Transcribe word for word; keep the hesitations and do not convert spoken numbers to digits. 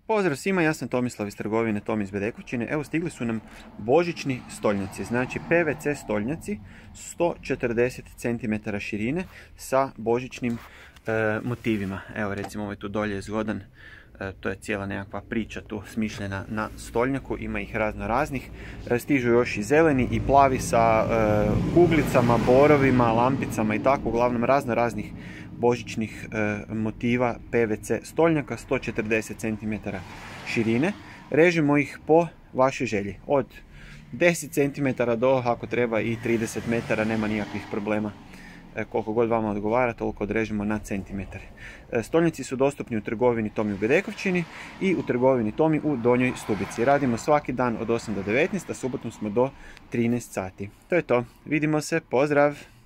Pozdrav svima, ja sam Tomislav iz trgovine Tom iz Bedekovčine. Evo, stigli su nam božićni stolnjaci, znači P V C stolnjaci sto četrdeset centimetara širine sa božićnim e, motivima. Evo, recimo ovaj tu dolje je zgodan, e, to je cijela nekakva priča tu smišljena na stolnjaku, ima ih razno raznih. E, stižu još i zeleni i plavi sa e, kuglicama, borovima, lampicama i tako, uglavnom razno raznih božićnih e, motiva P V C stolnjaka, sto četrdeset centimetara širine. Režimo ih po vašoj želji, od deset centimetara do, ako treba, i trideset metara, nema nikakvih problema. E, koliko god vama odgovara, toliko odrežimo na centimetar. E, stolnjaci su dostupni u trgovini Tomi u Bedekovčini i u trgovini Tomi u Donjoj Stubici. Radimo svaki dan od osam do devetnaest, a subotom smo do trinaest sati. To je to. Vidimo se, pozdrav!